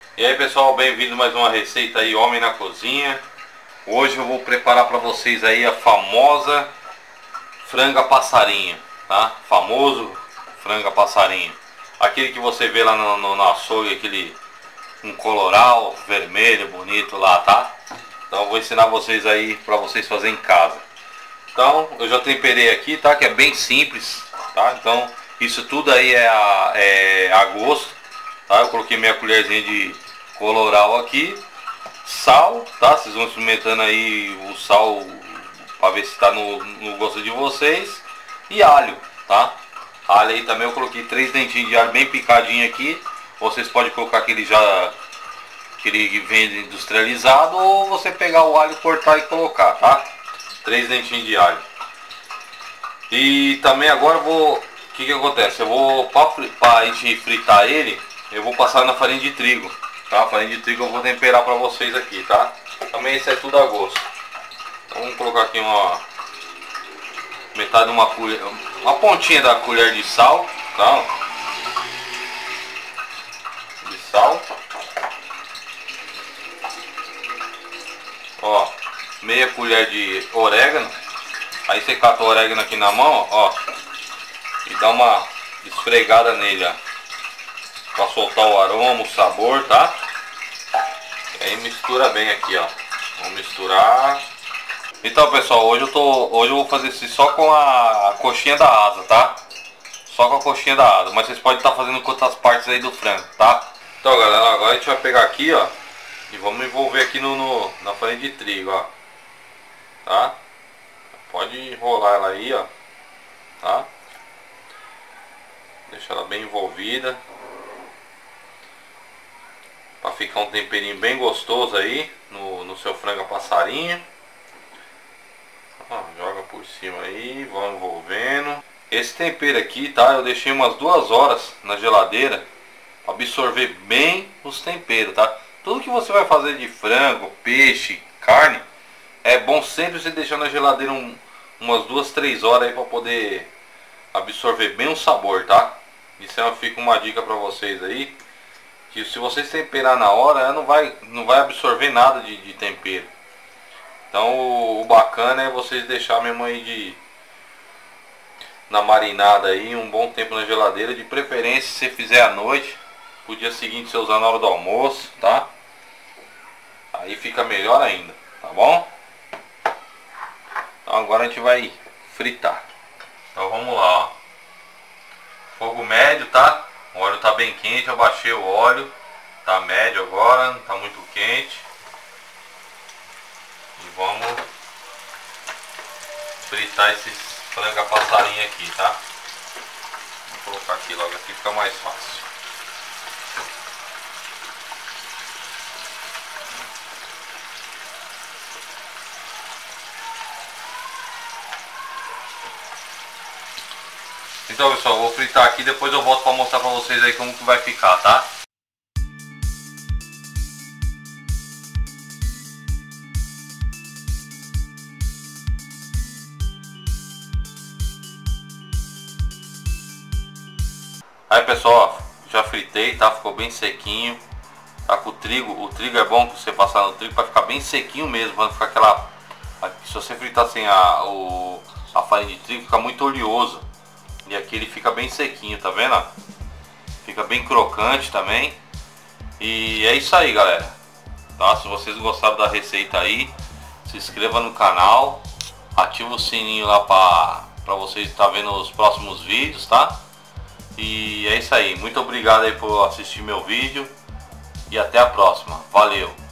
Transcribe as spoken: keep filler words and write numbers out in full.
E aí pessoal, bem-vindo a mais uma receita aí, Homem na Cozinha. Hoje eu vou preparar para vocês aí a famosa franga passarinho, tá? Famoso franga passarinho. Aquele que você vê lá no, no, no açougue, aquele um coloral vermelho, bonito lá, tá? Então eu vou ensinar vocês aí para vocês fazerem em casa. Então eu já temperei aqui, tá? Que é bem simples, tá? Então isso tudo aí é a, é a gosto, tá? Eu coloquei meia colherzinha de coloral aqui, sal, tá? Vocês vão experimentando aí o sal para ver se está no, no gosto de vocês, e alho, tá? Alho aí também eu coloquei três dentinhos de alho bem picadinho aqui. Vocês podem colocar aquele já aquele que vem industrializado, ou você pegar o alho, cortar e colocar, tá? Três dentinhos de alho. E também agora eu vou, o que que acontece? Eu vou para a gente fritar ele, eu vou passar na farinha de trigo. Tá? A farinha de trigo eu vou temperar para vocês aqui, tá? Também isso é tudo a gosto. Então vamos colocar aqui uma metade de uma colher, uma pontinha da colher de sal, tá? De sal. Ó, meia colher de orégano. Aí você cata o orégano aqui na mão, ó, e dá uma esfregada nele, ó, para soltar o aroma, o sabor, tá? E aí mistura bem aqui, ó. Vamos misturar. Então pessoal, hoje eu tô, hoje eu vou fazer isso só com a coxinha da asa, tá? Só com a coxinha da asa, mas vocês podem estar fazendo com outras partes aí do frango, tá? Então galera, agora a gente vai pegar aqui, ó, e vamos envolver aqui no, no na farinha de trigo, ó. Tá? Pode enrolar ela aí, ó. Tá? Deixa ela bem envolvida, para ficar um temperinho bem gostoso aí no, no seu frango a passarinho. Ó, joga por cima aí, vamos envolvendo. Esse tempero aqui, tá? Eu deixei umas duas horas na geladeira para absorver bem os temperos, tá? Tudo que você vai fazer de frango, peixe, carne, é bom sempre você deixar na geladeira um, umas duas, três horas aí para poder absorver bem o sabor, tá? Isso é, fica uma dica para vocês aí, que se vocês temperar na hora, ela não vai, não vai absorver nada de, de tempero. Então o, o bacana é vocês deixar mesmo aí de na marinada aí um bom tempo na geladeira, de preferência se você fizer à noite, pro dia seguinte você usar na hora do almoço, tá? Aí fica melhor ainda, tá bom? Então agora a gente vai fritar. Então vamos lá, ó. Fogo médio, tá? O óleo tá bem quente, eu baixei o óleo. Tá médio agora, não tá muito quente. E vamos fritar esses franga passarinho aqui, tá? Vou colocar aqui logo, aqui fica mais fácil. Então pessoal, eu vou fritar aqui, depois eu volto para mostrar para vocês aí como que vai ficar, tá? Aí pessoal, ó, já fritei, tá? Ficou bem sequinho. Tá com o trigo, o trigo é bom que você passar no trigo para ficar bem sequinho mesmo, para não ficar aquela... Se você fritar sem a, o, a farinha de trigo, fica muito oleoso. E aqui ele fica bem sequinho, tá vendo? Fica bem crocante também. E é isso aí, galera. Tá? Se vocês gostaram da receita aí, se inscreva no canal, ativa o sininho lá para para vocês estar vendo os próximos vídeos, tá? E é isso aí. Muito obrigado aí por assistir meu vídeo e até a próxima. Valeu!